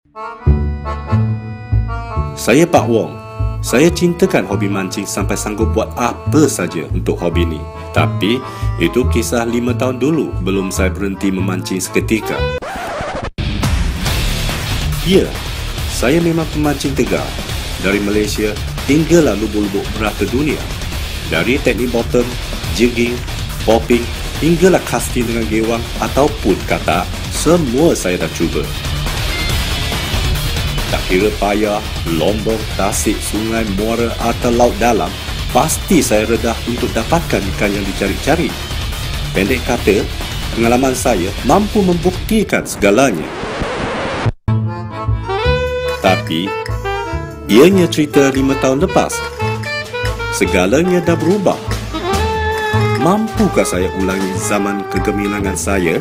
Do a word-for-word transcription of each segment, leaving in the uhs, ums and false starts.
Saya Pak Wong. Saya cintakan hobi mancing sampai sanggup buat apa saja untuk hobi ini. Tapi, itu kisah lima tahun dulu belum saya berhenti memancing seketika. Ya, saya memang pemancing tegar. Dari Malaysia hinggalah lubuk-lubuk merata dunia. Dari teknik bottom, jigging, popping, hinggalah casting dengan gewang ataupun katak, semua saya dah cuba. Tak kira payah, lombong, tasik, sungai, muara atau laut dalam, pasti saya redah untuk dapatkan ikan yang dicari-cari. Pendek kata, pengalaman saya mampu membuktikan segalanya. Tapi, ianya cerita lima tahun lepas. Segalanya dah berubah. Mampukah saya ulangi zaman kegemilangan saya?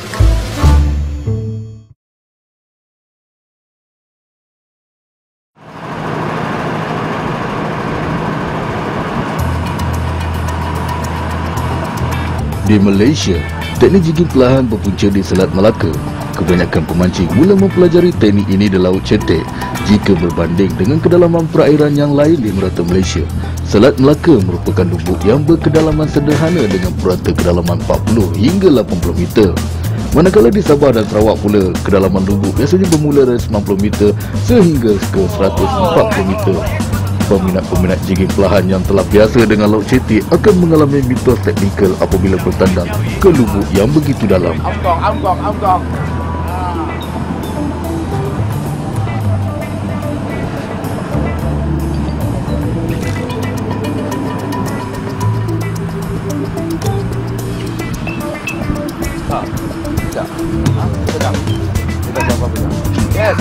Di Malaysia, teknik jigging perlahan berpunca di Selat Melaka. Kebanyakan pemancing mula mempelajari teknik ini di Laut Cetek jika berbanding dengan kedalaman perairan yang lain di merata Malaysia. Selat Melaka merupakan lubuk yang berkedalaman sederhana dengan purata kedalaman empat puluh hingga lapan puluh meter. Manakala di Sabah dan Sarawak pula, kedalaman lubuk biasanya bermula dari sembilan puluh meter sehingga ke seratus empat puluh meter. Peminat-peminat jigging perlahan yang telah biasa dengan Laut Cetek akan mengalami mitos teknikal apabila bertandang ke lubuk yang begitu dalam. Amgong, amgong, amgong. Ha, tidak. Ha, sedang. Kita coba pegang. Yes.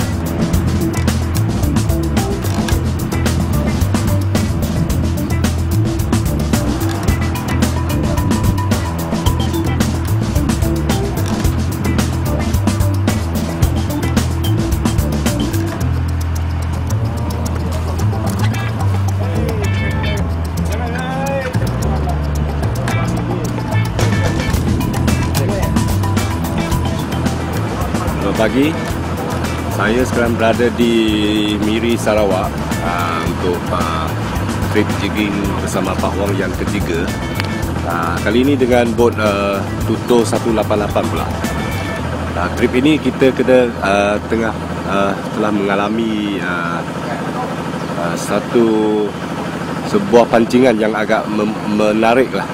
Selamat pagi. Saya sekarang berada di Miri, Sarawak uh, untuk uh, trip jigging bersama Pak Wong yang ketiga. Uh, kali ini dengan bot uh, Tuto seratus lapan puluh lapan pula. Uh, trip ini kita kena uh, tengah uh, telah mengalami uh, uh, satu sebuah pancingan yang agak menarik lah.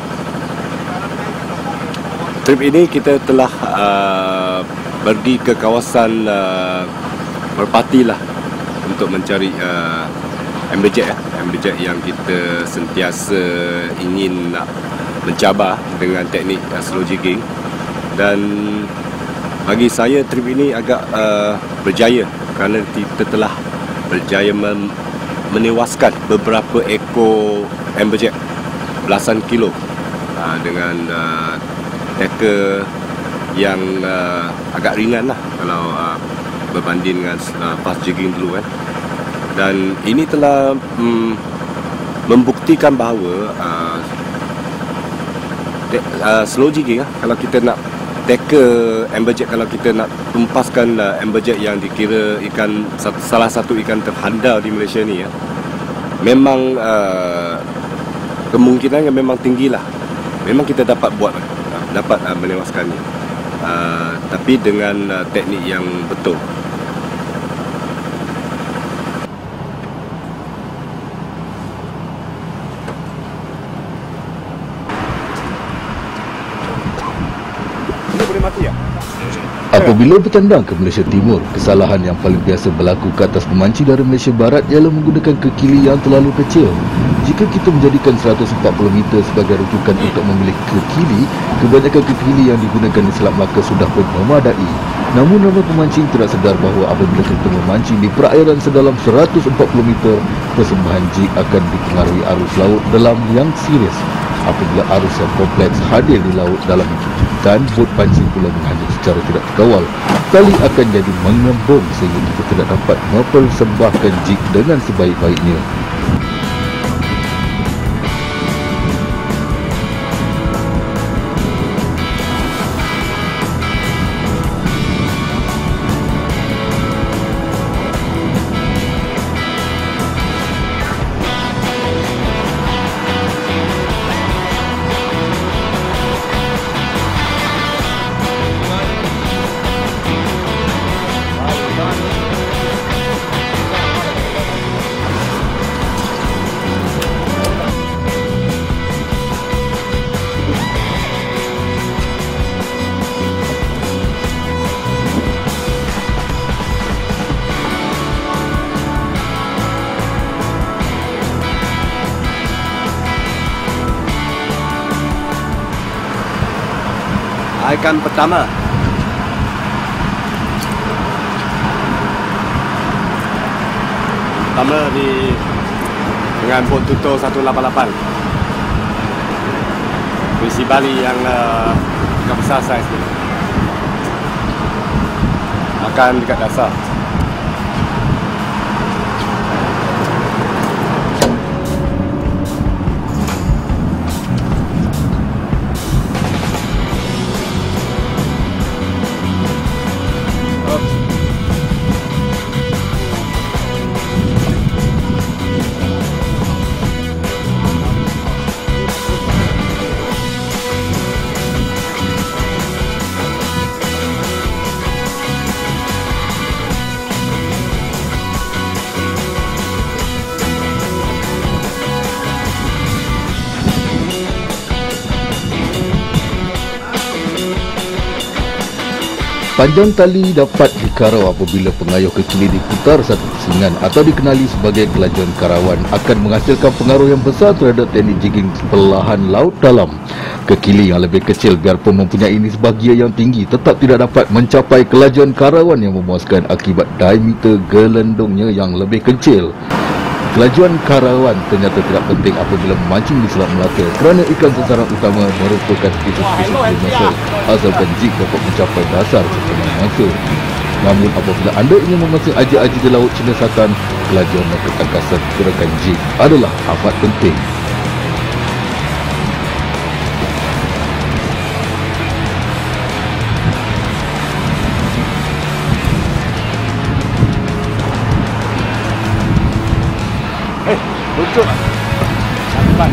Trip ini kita telah uh, pergi ke kawasan uh, Merpati lah untuk mencari uh, amberjack eh. amberjack yang kita sentiasa ingin nak mencabar dengan teknik uh, slow jigging. Dan bagi saya trip ini agak uh, berjaya kerana kita telah berjaya men- menewaskan beberapa ekor amberjack belasan kilo uh, dengan uh, tackle yang uh, agak ringan lah kalau uh, berbanding dengan uh, fast jigging dulu kan. Dan ini telah um, membuktikan bahawa uh, de- uh, slow jigging uh, kalau kita nak tackle amberjack, kalau kita nak tumpaskan uh, amberjack yang dikira ikan salah satu ikan terhandal di Malaysia ni uh, memang uh, kemungkinannya memang tinggi lah. Memang kita dapat buat uh, dapat uh, menewaskannya. Uh, tapi dengan uh, teknik yang betul. Ini boleh mati ya? Apabila bertandang ke Malaysia Timur, kesalahan yang paling biasa berlaku ke atas pemancing dari Malaysia Barat ialah menggunakan kekili yang terlalu kecil. Jika kita menjadikan seratus empat puluh meter sebagai rujukan untuk memilih kekili, kebanyakan kekili yang digunakan di Selat Melaka sudah pun memadai. Namun ramai pemancing tidak sedar bahawa apabila kita memancing di perairan sedalam seratus empat puluh meter, persembahan jig akan dipengaruhi arus laut dalam yang serius. Apabila arus yang kompleks hadir di laut dalam itu dan bot pancing pula menghanyut secara tidak terkawal, tali akan jadi mengembung sehingga kita tidak dapat mempersembahkan jig dengan sebaik-baiknya. perbaikan pertama. Pertama di dengan bot tutor seratus lapan puluh lapan. Misi Bali yang uh, agak besar saiz ni. Akan dekat dasar. Panjang tali dapat dikarau apabila pengayuh kekili diputar satu pusingan atau dikenali sebagai kelajuan karawan akan menghasilkan pengaruh yang besar terhadap teknik jigging perlahan laut dalam. Kekili yang lebih kecil biarpun mempunyai nisbah bahagia yang tinggi tetap tidak dapat mencapai kelajuan karawan yang memuaskan akibat diameter gelendungnya yang lebih kecil. Kelajuan karawan ternyata tidak penting apabila memancing di Selat Melaka kerana ikan sasaran utama merupakan spesies-spesies dinosor asalkan jig dapat mencapai dasar setengah masa. Namun apabila anda ingin memancing aji-aji di Laut Cina Selatan, kelajuan dan ketangkasan gerakan jig adalah amat penting. Luncur sampai.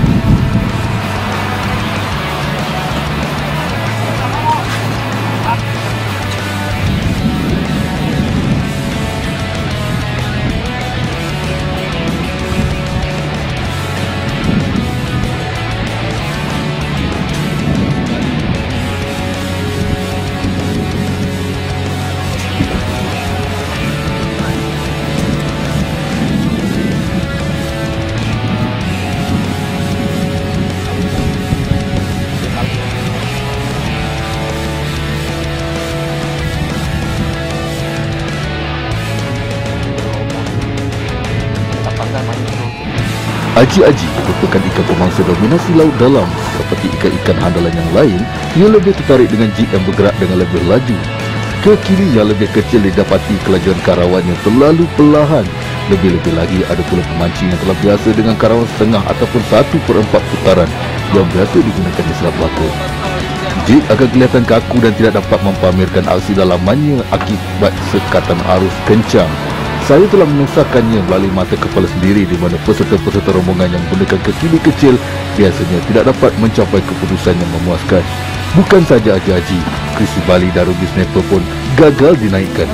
Aji-aji merupakan ikan pemangsa dominasi laut dalam. Seperti ikan-ikan handalan yang lain, ia lebih tertarik dengan jig yang bergerak dengan lebih laju. Kekili yang lebih kecil didapati kelajuan karawan yang terlalu perlahan. Lebih-lebih lagi ada pula pemancing yang telah biasa dengan karawan setengah ataupun satu per empat putaran yang biasa digunakan di Selat Melaka. Jig akan kelihatan kaku dan tidak dapat mempamerkan aksi dalamannya akibat sekatan arus kencang. Saya telah menusahkannya melalui mata kepala sendiri di mana peserta-peserta rombongan yang menggunakan kekili kecil biasanya tidak dapat mencapai keputusan yang memuaskan. Bukan saja aji-aji, krisi Bali dan rugi snapper pun gagal dinaikkan.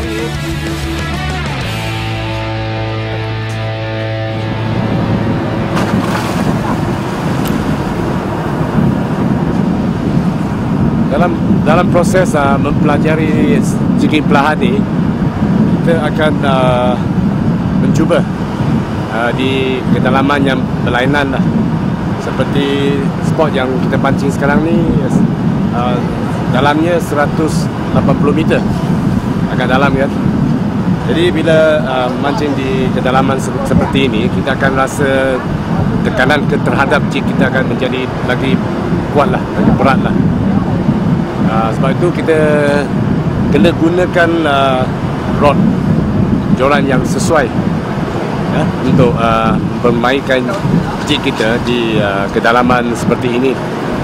Dalam dalam proses uh, mempelajari jigging perlahan ni, kita akan uh, mencuba uh, di kedalaman yang berlainan lah. Seperti spot yang kita pancing sekarang ni, uh, dalamnya seratus lapan puluh meter, agak dalam kan. Jadi bila uh, mancing di kedalaman se- seperti ini, kita akan rasa tekanan ke terhadap jig kita akan menjadi lagi kuat lah, lagi berat lah. Uh, sebab itu kita kena gunakan uh, rod joran yang sesuai ya, untuk uh, bermainkan jig kita di uh, kedalaman seperti ini.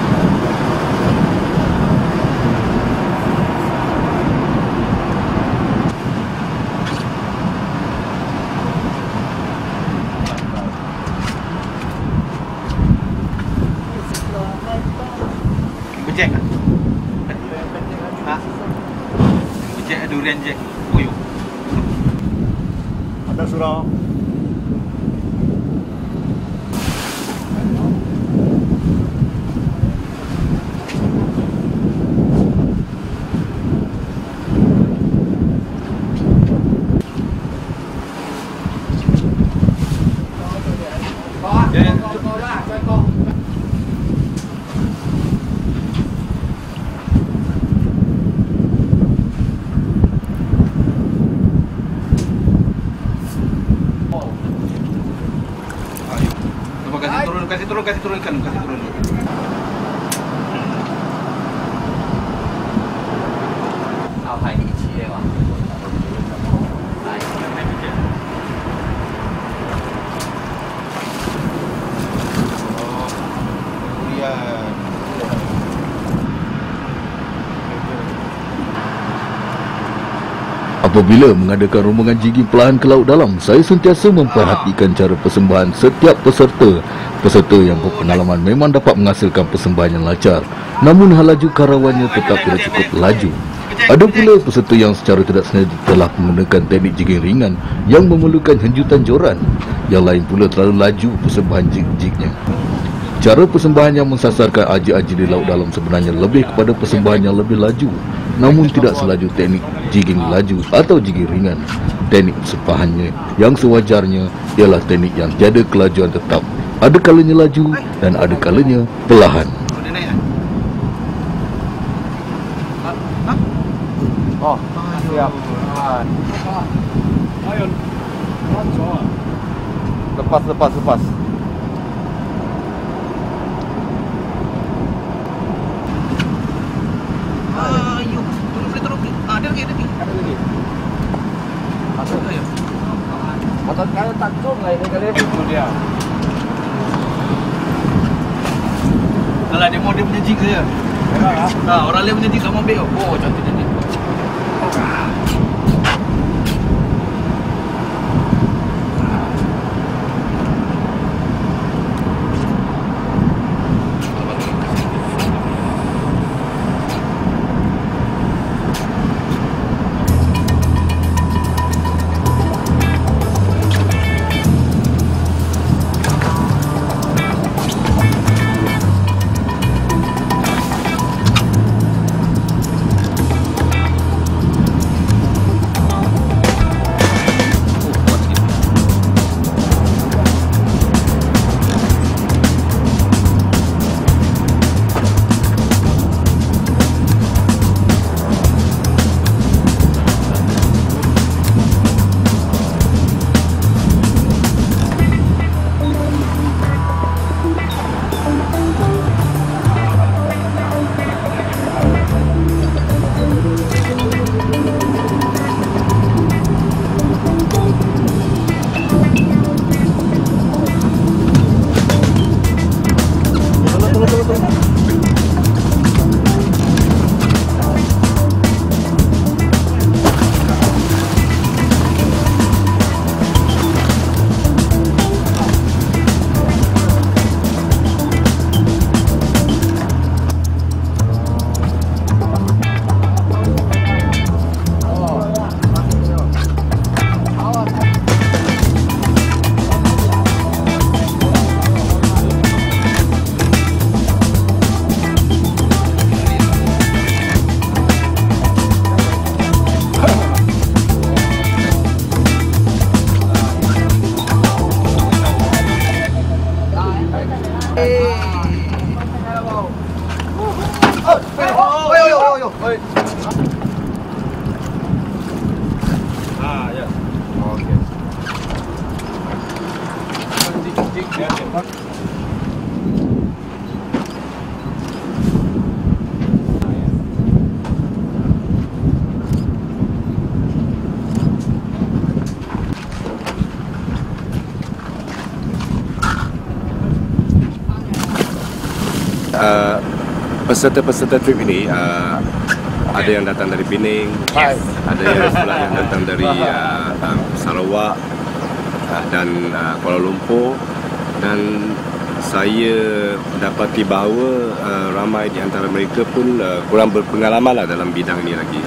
Jack. Ha? Jack durian Jack. Puyuh. Ada surau. turun, kasih turunkan, kasih turun. Apabila mengadakan rombongan jigging perlahan ke laut dalam, saya sentiasa memperhatikan cara persembahan setiap peserta. Peserta yang berpengalaman memang dapat menghasilkan persembahan yang lancar, namun hal laju karawannya tetap tidak cukup laju. Ada pula peserta yang secara tidak sengaja telah menggunakan teknik jigging ringan yang memerlukan henjutan joran. Yang lain pula terlalu laju persembahan jig-jignya. Cara persembahan yang mensasarkan aji-aji di laut dalam sebenarnya lebih kepada persembahan yang lebih laju, namun tidak selaju teknik jigging laju atau jigging ringan. Teknik persembahannya yang sewajarnya ialah teknik yang tiada kelajuan tetap. Ada kalanya laju dan ada kalanya perlahan. Oh, siap. Lepas, lepas, lepas. Ayo, turun boleh turun. Ah, ada lagi, ada lagi. Ada lagi. Masuk. Ayo. Motor kalian tak cung lah ini kali. Itu dia. Alah, dia mau dia punya jig saja. Ah, orang lain punya jig tak mau ambil. Oh, cantik cantik. Uh, peserta-peserta trip ini uh, ada yang datang dari Pening, yes. Ada yang pula yang datang dari uh, uh, Sarawak uh, dan uh, Kuala Lumpur, dan saya dapati bahawa uh, ramai di antara mereka pun uh, kurang berpengalaman lah dalam bidang ini lagi.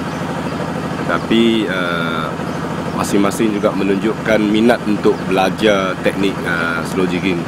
Tetapi uh, masing-masing juga menunjukkan minat untuk belajar teknik uh, slow jigging.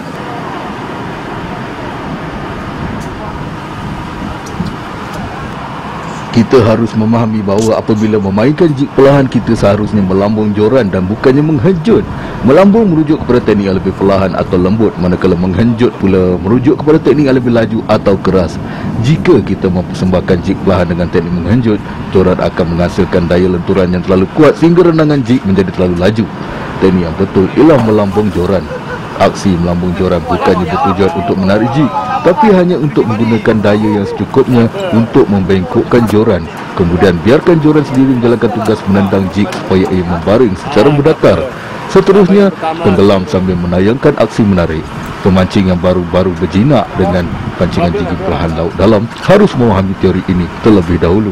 Kita harus memahami bahawa apabila memainkan jig perlahan, kita seharusnya melambung joran dan bukannya menghejut. Melambung merujuk kepada teknik yang lebih perlahan atau lembut, manakala menghejut pula merujuk kepada teknik yang lebih laju atau keras. Jika kita mempersembahkan jig perlahan dengan teknik menghejut, joran akan menghasilkan daya lenturan yang terlalu kuat sehingga rendangan jig menjadi terlalu laju. Teknik yang betul ialah melambung joran. Aksi melambung joran bukannya bertujuan untuk menarik jig, tapi hanya untuk menggunakan daya yang secukupnya untuk membengkokkan joran. Kemudian biarkan joran sendiri menjalankan tugas menendang jig supaya ia membaring secara berdatar. Seterusnya, tenggelam sambil menayangkan aksi menarik. Pemancing yang baru-baru berjinak dengan pancingan jig belahan laut dalam harus memahami teori ini terlebih dahulu.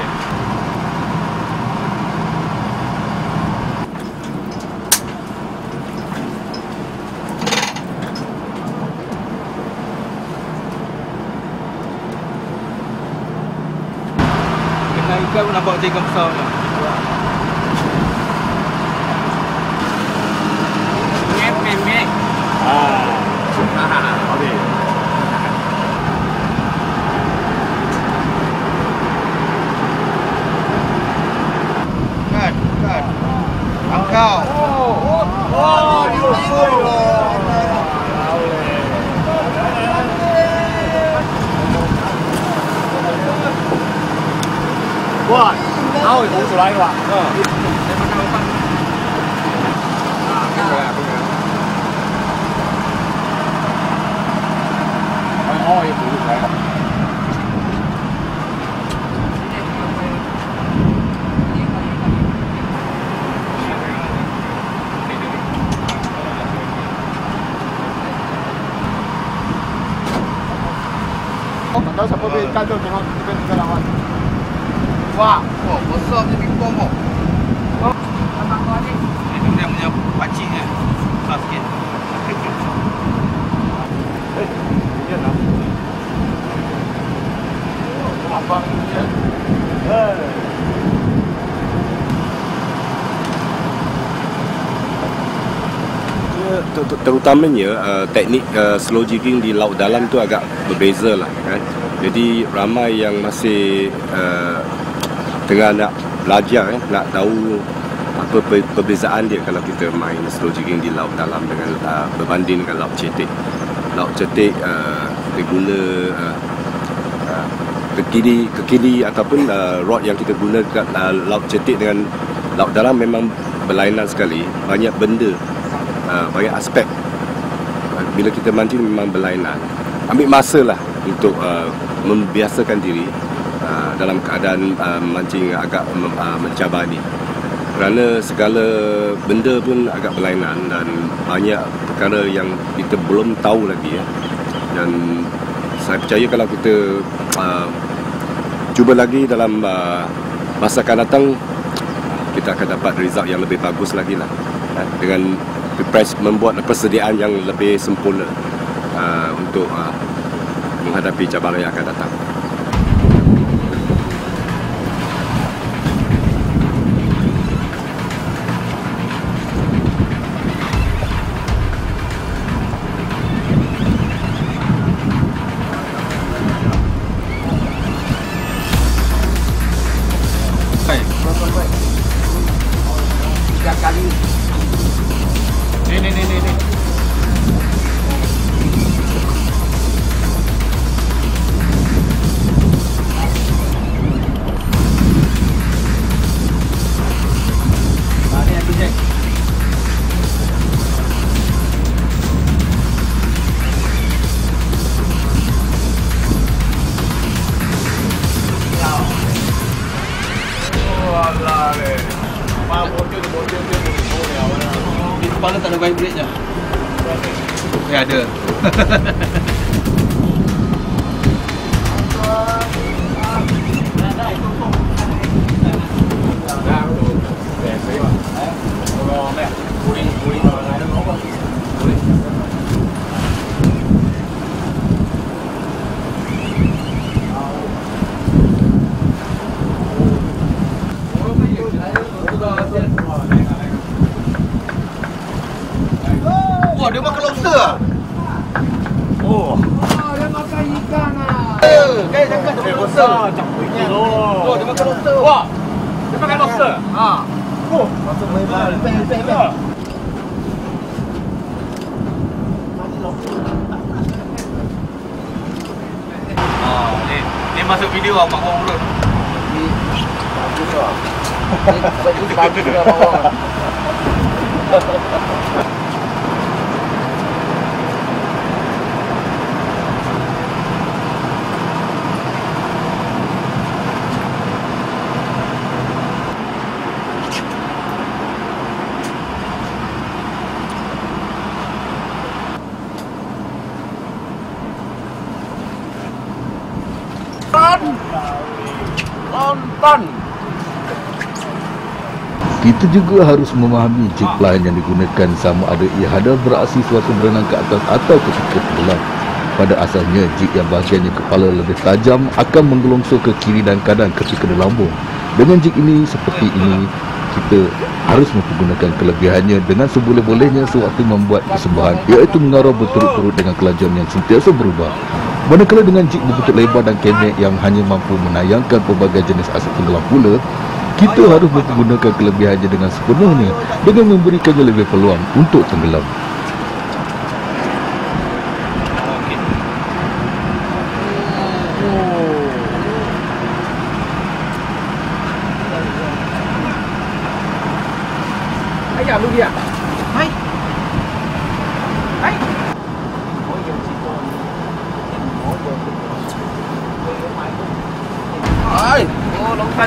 Kena ikan nampak macam ikan besar ni. Mem mem mem. Ah. Okey. Kan, kan. Angkau. Oh, oh, beautiful. Wah, tahu itu sudah lewat. Oh. Saya makan apa? Ah, kita lah. Oh, itu saya. Oh, tahu siapa beli ikan tu tengok ikan ikan lawan. Wah, oh, besar macam pingpong kok. Oh, abang kau ni. Ini dia punya pancing eh. Besar sikit. Eh, dia nak. Abang dia. Eh. Terutamanya uh, teknik uh, slow jigging di laut dalam tu agak berbeza lah kan. Jadi ramai yang masih uh, tengah nak belajar kan, nak tahu apa perbezaan dia kalau kita main slow jigging di laut dalam dengan uh, berbanding dengan laut cetek. Laut cetek uh, kita guna uh, uh, ke kiri ke kiri ataupun uh, rod yang kita guna kat uh, laut cetek dengan laut dalam memang berlainan sekali. Banyak benda, uh, banyak aspek uh, bila kita mancing memang berlainan. Ambil masa lah untuk uh, membiasakan diri Uh, dalam keadaan uh, mancing agak uh, mencabar ni, kerana segala benda pun agak berlainan dan banyak perkara yang kita belum tahu lagi ya. Dan saya percaya kalau kita uh, cuba lagi dalam uh, masa akan datang, kita akan dapat result yang lebih bagus lagi lah, uh, dengan membuat persediaan yang lebih sempurna uh, untuk uh, menghadapi cabaran yang akan datang. Tiga kali. Ni ni ni ni ni. Ah, ni aku cek. Walah le. Apa bocor bocor dia boleh awak. Di kepala tak ada vibrate je. Eh ada. Wah, dia makan lobster ah? Oh. Oh, dia makan ikan ah. Eh, guys, jangan dia makan lobster. Oh, dia makan lobster. Wah. Dia makan lobster. Ha. Oh, masuk main bal. Pen pen pen. Ah, ni. Ni masuk video ah Mak Wong Urut. Ni bagus ah. Ni bagus dengan bawang. ton. Kita juga harus memahami jig line yang digunakan sama ada ia hadal beraksi suatu berenang ke atas atau ketika tenggelam. Pada asalnya, jig yang bahagiannya kepala lebih tajam akan menggelongsor ke kiri dan kanan ketika dilambung. Dengan jig ini seperti ini, kita harus mempergunakan kelebihannya dengan seboleh-bolehnya sewaktu membuat persembahan, iaitu mengarah berturut-turut dengan kelajuan yang sentiasa berubah. Manakala dengan jig berbentuk lebar dan kemek yang hanya mampu menayangkan pelbagai jenis aset tenggelam pula, kita harus mempergunakan kelebihannya dengan sepenuhnya dengan memberikannya lebih peluang untuk tenggelam. Ayah lu dia. Hai. Hai. Hai. Oh, longkan.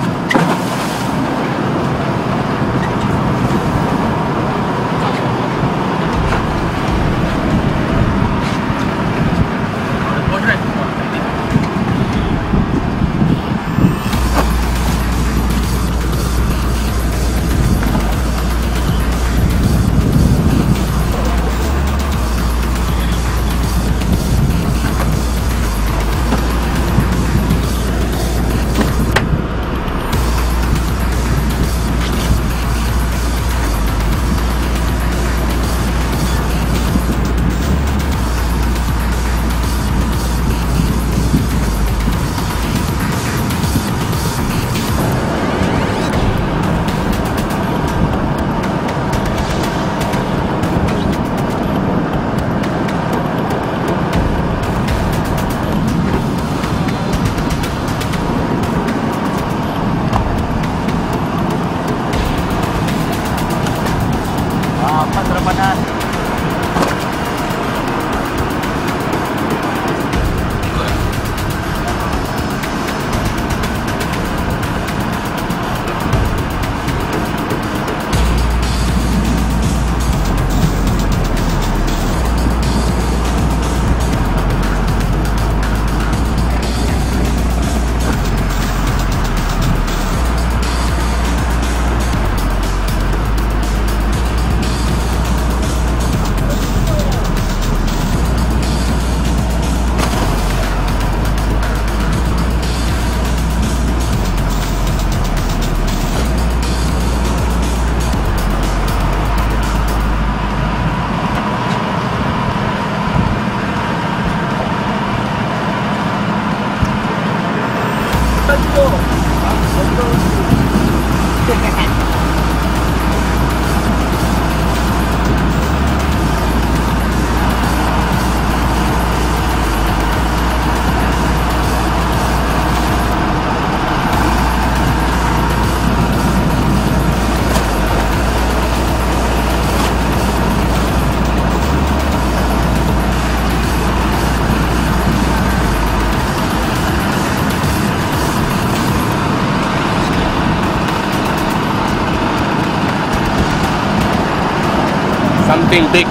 Something big.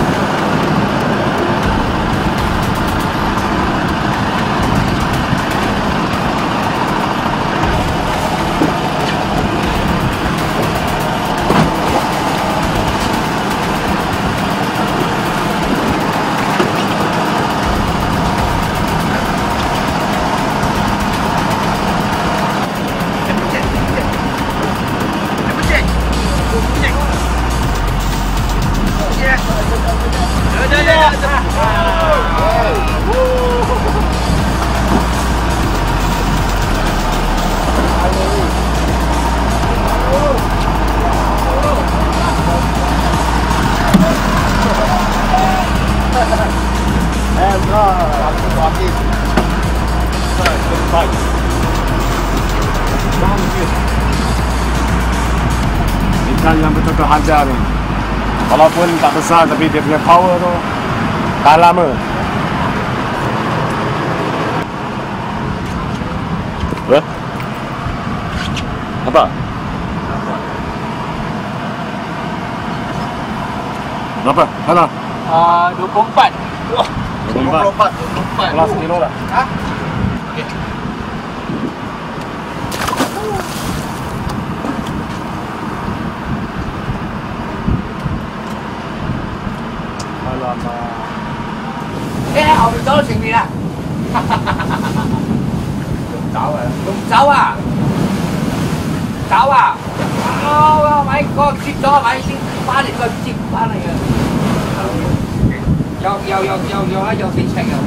Ikan yang betul-betul hajar ni. Walaupun tak besar tapi dia punya power tu tahan lama. Apa? Apa? Berapa? Sana? Uh, dua puluh empat. dua puluh empat. dua puluh empat. Kelas kilo lah. Ha? Okey. 哎，後面走到前面啦！仲走啊？仲走啊？走啊！哦，咪個接咗咪先翻嚟個接翻嚟嘅，又又又又又又死赤啊！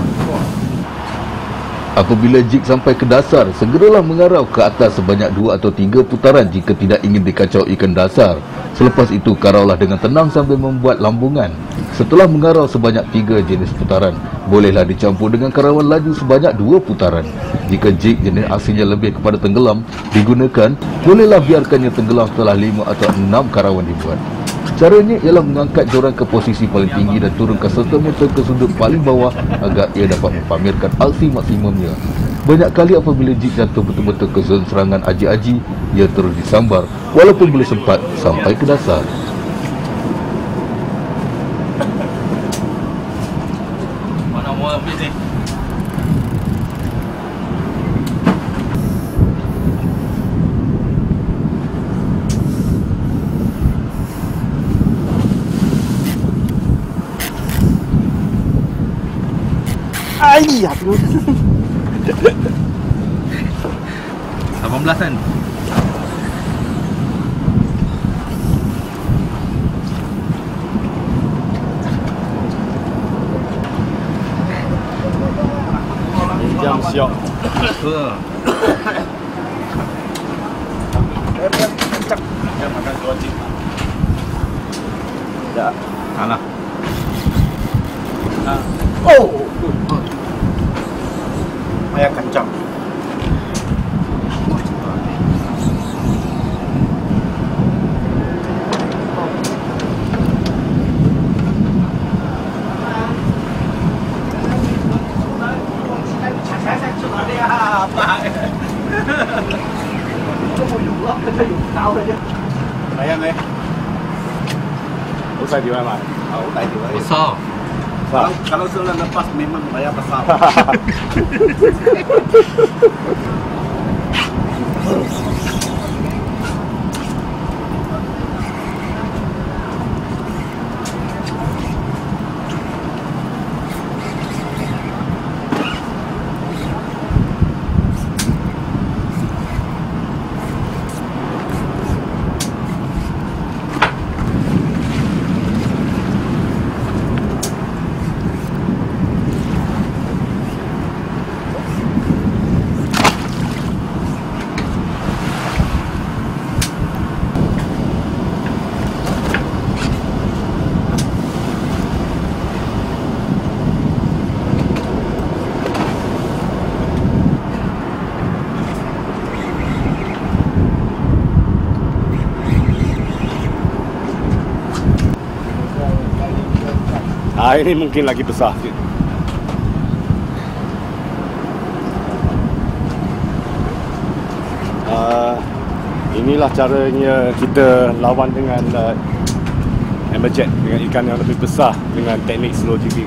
Apabila jig sampai ke dasar, segeralah mengarau ke atas sebanyak dua atau tiga putaran jika tidak ingin dikacau ikan dasar. Selepas itu, karaulah dengan tenang sambil membuat lambungan. Setelah mengarau sebanyak tiga jenis putaran, bolehlah dicampur dengan karauan laju sebanyak dua putaran. Jika jig jenis aslinya lebih kepada tenggelam digunakan, bolehlah biarkannya tenggelam setelah lima atau enam karauan dibuat. Caranya ialah mengangkat joran ke posisi paling tinggi dan turunkan serta merta ke sudut paling bawah agar ia dapat mempamerkan aksi maksimumnya. Banyak kali apabila jig jatuh betul-betul ke zon serangan aji-aji, ia terus disambar walaupun belum sempat sampai ke dasar. Mana mau ambil ni? Ay, aduh. lapan belas kan? Jam siap. Betul. Dia makan dua jig. Ya. Kalah. Oh, ayah kencang. Ayam ni. Usai di mana? Oh, tadi tu. Besar. Kalau kalau sudah lepas memang bayar besar. Ah, ini mungkin lagi besar sikit. Uh, inilah caranya kita lawan dengan uh, hammerjet, dengan ikan yang lebih besar dengan teknik slow jigging.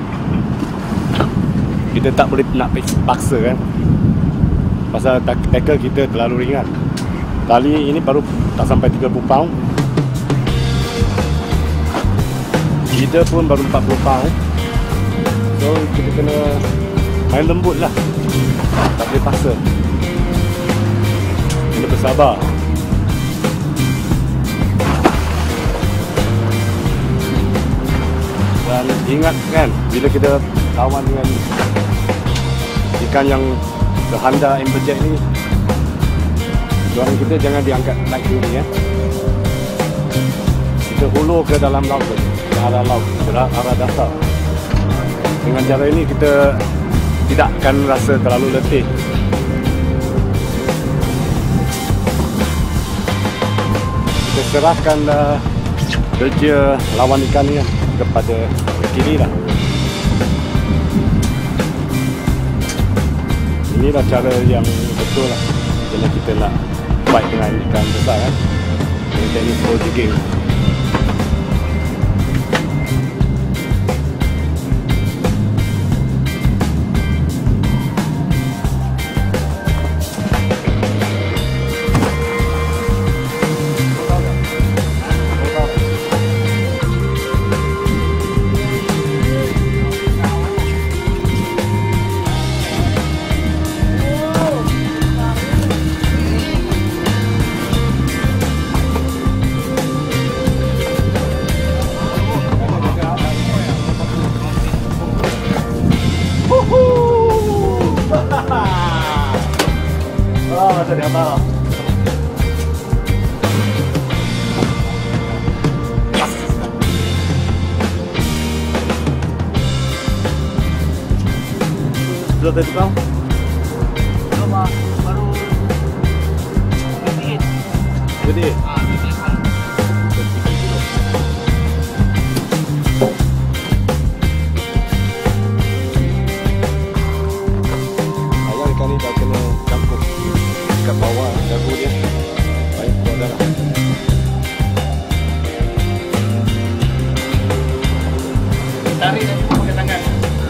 Kita tak boleh nak paksa kan, pasal tackle kita terlalu ringan. Tali ini baru tak sampai tiga puluh pound, leader pun baru empat puluh pound. So kita kena main lembut lah, tak boleh paksa, kena bersabar. Dan ingat kan, bila kita lawan dengan ikan yang berhanda amberjack ni, joran kita jangan diangkat naik tinggi ya. Kita hulur ke dalam laut, ke arah laut, ke arah dasar. Dengan cara ini kita tidak akan rasa terlalu letih. Kita serahkan uh, kerja lawan ikan ni kepada kiri lah. Inilah cara yang betul lah bila kita nak fight dengan ikan besar kan, dengan teknik slow jigging. kilo tadi kau? Cuma baru sedikit. Gede. Ah, sedikit. Ayam ikan ni dah kena campur kat bawah dagu dia. Baik buat dah lah. Tarik dan semua pakai tangan.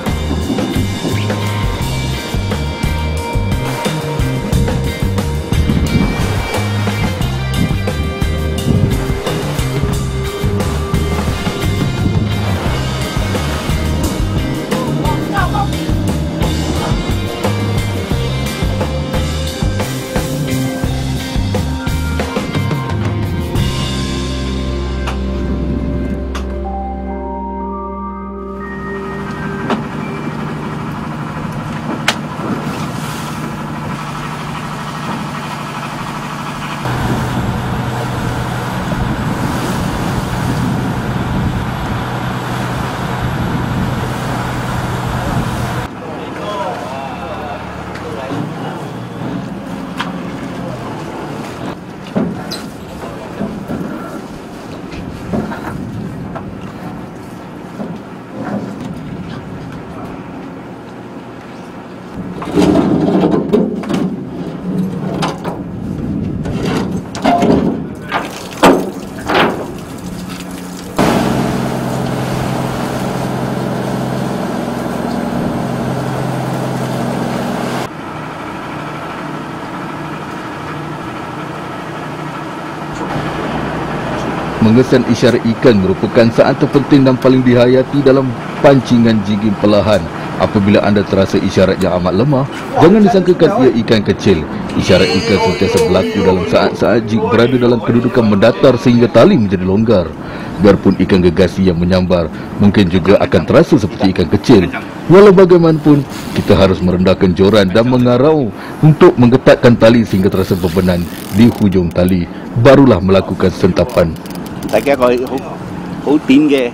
Mengesan isyarat ikan merupakan saat terpenting dan paling dihayati dalam pancingan jigging perlahan. Apabila anda terasa isyarat yang amat lemah, jangan disangkakan ia ikan kecil. Isyarat ikan sentiasa berlaku dalam saat-saat jig berada dalam kedudukan mendatar sehingga tali menjadi longgar. Biarpun ikan gegasi yang menyambar mungkin juga akan terasa seperti ikan kecil. Walau bagaimanapun, kita harus merendahkan joran dan mengarau untuk menggetakkan tali sehingga terasa berbenang di hujung tali. Barulah melakukan sentapan. Tại cái coi hú hú tím ghê.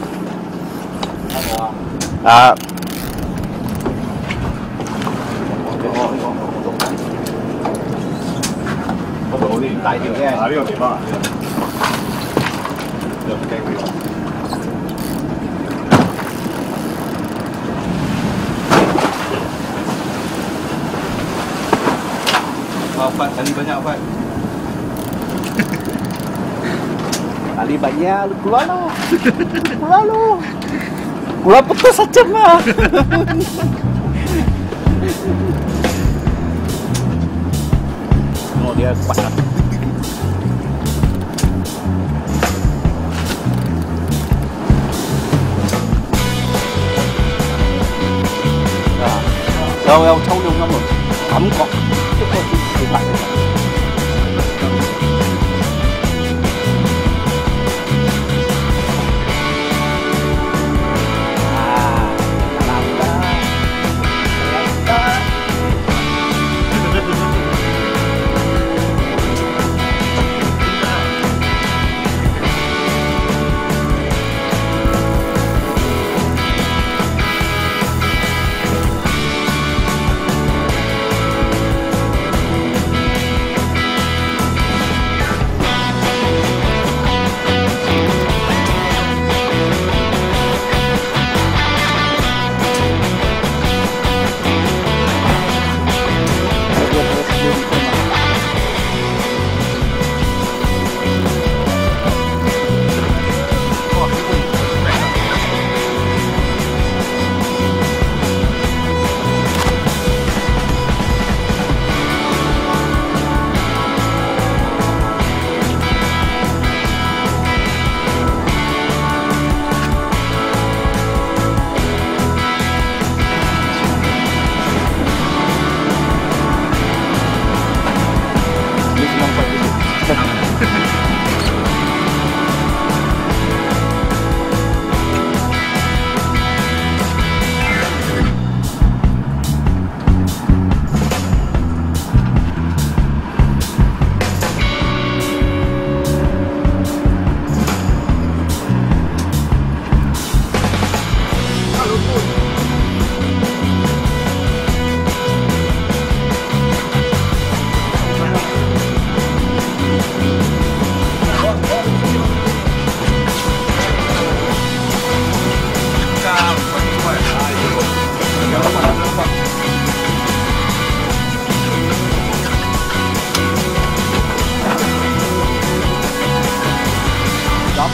À. Có độ đi tại điều nghe. À, điều gì ba. Được cái gì. Oh, Pak, tali banyak, Pak. Tali banyak, lu keluar lu. Keluar lu. Keluar betul saja mah. Oh, dia kuat. Đâu đâu sâu vô ngâm rồi. Cảm giác cái cái cái bạn này.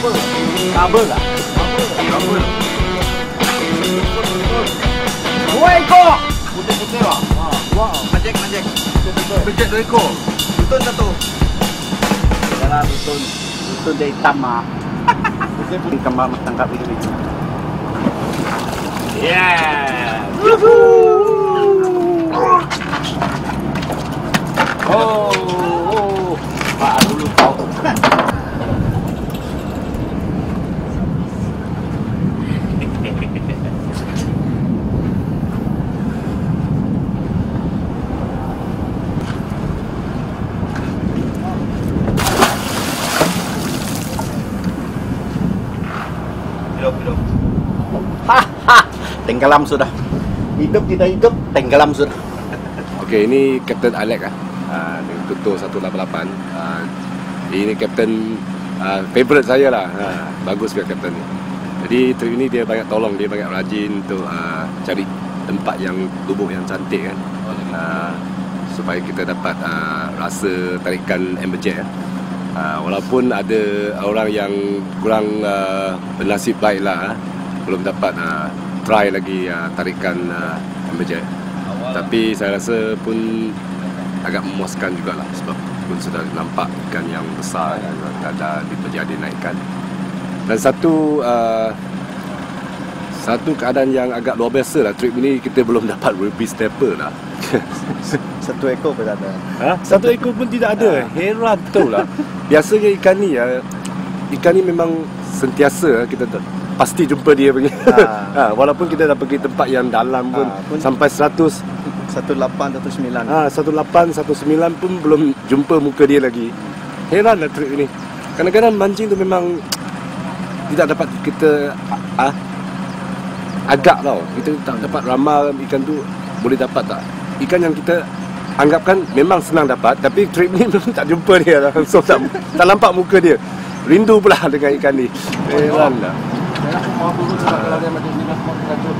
Kabel. Kabel lah. Kabel. Dua ekor. Putih-putih lah. Ah, wow. Majek, majek. Majek dua ekor. Betul satu. Jangan betul. Betul dia hitam ah. Betul kembang tangkap ini. Yeah. Oh, oh. Pak dulu kau. Hidup, hidup. Haha, tenggelam sudah. Hidup tidak hidup, tenggelam sudah. Okey, ini Kapten Alex ah. Uh, dengan tutur seratus lapan puluh lapan. Uh, ini Kapten uh, favorite saya lah. Uh, bagus juga Kapten ni. Jadi trip ini dia banyak tolong, dia banyak rajin untuk uh, cari tempat yang lubuk yang cantik kan. Uh, supaya kita dapat uh, rasa tarikan amberjack. Uh, walaupun ada orang yang kurang uh, bernasib baik lah, uh, belum dapat uh, try lagi uh, tarikan uh, amberjack. Tapi saya rasa pun agak memuaskan jugalah sebab pun sudah nampak ikan yang besar yang ada di naikkan. Dan satu uh, satu keadaan yang agak luar biasa lah, trip ini kita belum dapat ruby snapper lah. Satu ekor pun tak ada. Ha? Satu ekor pun tidak ada. Heran betul lah. Biasanya ikan ni ya, ikan ni memang sentiasa kita pasti jumpa dia punya. Ha. Ha, walaupun kita dah pergi tempat yang dalam pun, Ha, pun sampai seratus satu lapan, satu sembilan. Ah, seratus lapan, seratus sembilan pun belum jumpa muka dia lagi. Heran lah trip ini. Kadang-kadang mancing tu memang tidak dapat kita ah, agak tau. Kita tak dapat ramal ikan tu boleh dapat tak. Ikan yang kita anggapkan memang senang dapat, tapi trip ni memang tak jumpa dia lah. So tak, tak nampak muka dia. Rindu pula dengan ikan ni. Heran lah. Aku mau dulu kalau dia macam ni nak kacau.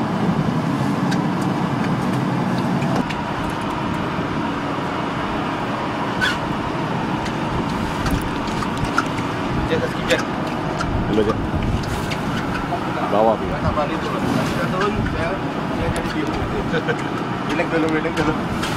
Jet ski jet. Dulu je. Bawah pula. Tak balik tu. Dah turun saya saya jadi biru. Relax dulu, relax dulu.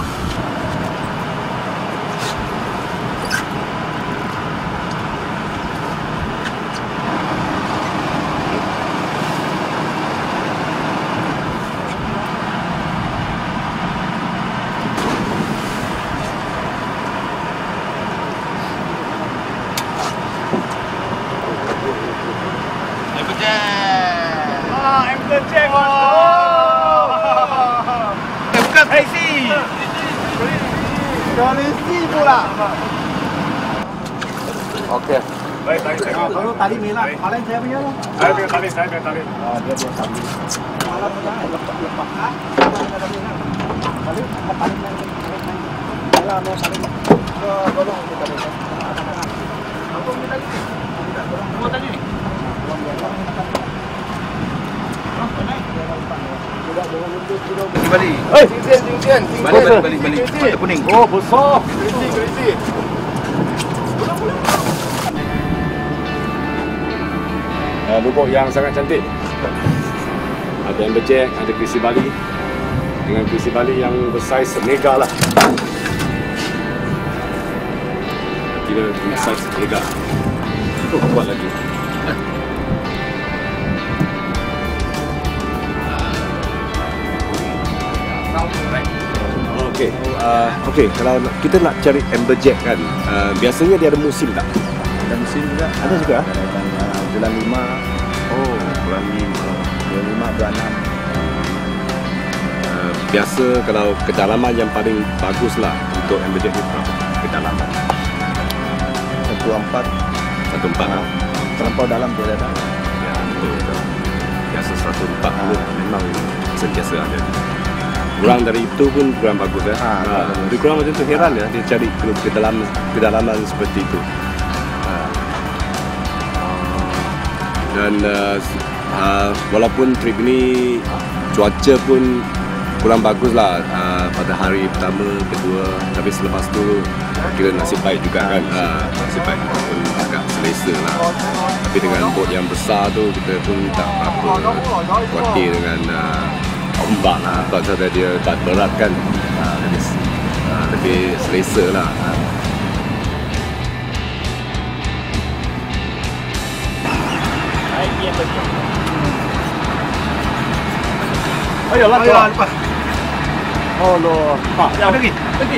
Cek mas. Eh, bukan crazy. Crazy pula. Okey. Baik, tarik saya. Kalau tali merah, paling saya punya lah. Saya punya tali, saya punya tali. Ah, dia dia tali. Malam dah lepas lepas. Ah, ada merah. Tali, tali main main. Malam mau tali. Tolong kita tali. Aku minta tali. Mau tali ni. Balik. Hei, cincin, cincin, cincin. Balik, balik, balik, balik. Mata kuning. Oh, besar. Crazy, crazy. Uh, lubuk yang sangat cantik. Ada amberjack, ada krisi Bali. Dengan krisi Bali yang bersaiz mega lah. Kira saiz mega. Itu kuat lagi. Okey, uh, okey. Kalau nak, kita nak cari amberjack kan, uh, biasanya dia ada musim tak? Ada musim juga. Ada juga. Kadang uh, bulan lima, Oh, bulan lima. bulan lima, bulan enam. Uh, biasa kalau kedalaman yang paling bagus lah untuk amberjack ni berapa? Kedalaman Satu empat. satu empat lah. Terlampau dalam dia ada. Ya, betul, betul. Biasa satu empat puluh memang sentiasa ada. Kurang dari itu pun kurang bagus ya. Ha, Ha, lebih kurang macam tu, heran ya dia cari ke kedalaman kedalaman seperti itu. Ha. Dan uh, uh, walaupun trip ini cuaca pun kurang bagus lah uh, pada hari pertama, kedua, tapi selepas tu kira nasib baik juga kan. Uh, nasib baik pun agak selesa lah. Tapi dengan bot yang besar tu kita pun tak apa khawatir dengan uh, ombak lah. Sebab saya dia tak berat kan. Uh, lebih, uh, lebih selesa lah. Ayolah, ayolah, lepas. Oh, loh. Pak, ya, pergi. Pergi.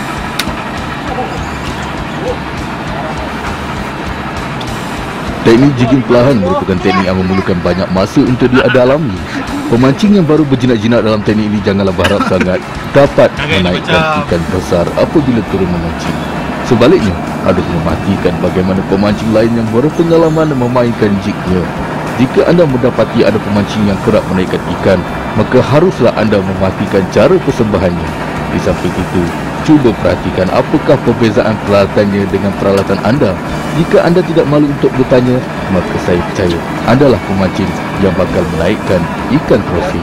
Teknik jigging perlahan merupakan teknik yang memerlukan banyak masa untuk dialami. Pemancing yang baru berjinak-jinak dalam teknik ini janganlah berharap sangat dapat menaikkan ikan besar apabila turun memancing. Sebaliknya, harus mematikan bagaimana pemancing lain yang berpengalaman memainkan jignya. Jika anda mendapati ada pemancing yang kerap menaikkan ikan, maka haruslah anda mematikan cara persembahannya. Di samping itu, cuba perhatikan apakah perbezaan peralatannya dengan peralatan anda. Jika anda tidak malu untuk bertanya, maka saya percaya anda lah pemancing yang bakal menaikkan ikan trofi.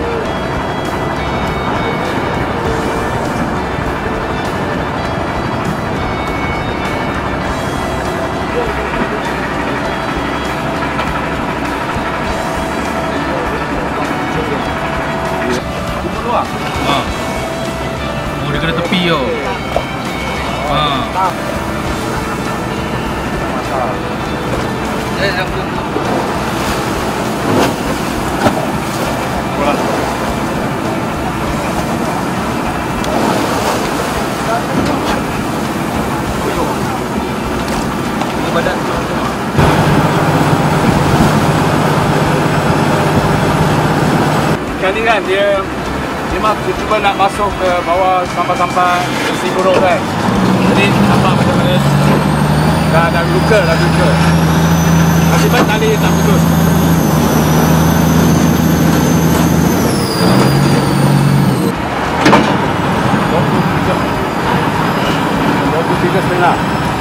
Ha. Oh, dia kena tepi tau. Ha. Eh, dah belum. Badan. Kali kan dia memang dia cuba nak masuk ke bawah sampai-sampai si burung kan. Jadi nampak macam mana dah dah luka dah luka. Akibat tali tak putus. dua puluh tiga setengah.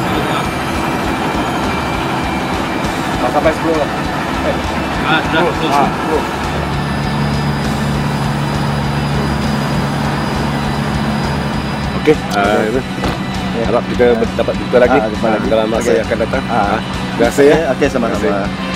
Sampai sepuluh lah. Eh. Ah, dah putus. Ah, sepuluh. Okey, uh, harap kita dapat jumpa lagi Ah, jumpa lagi. dalam masa Okey. yang akan datang. Ah. Terima kasih ya. Okey, sama-sama.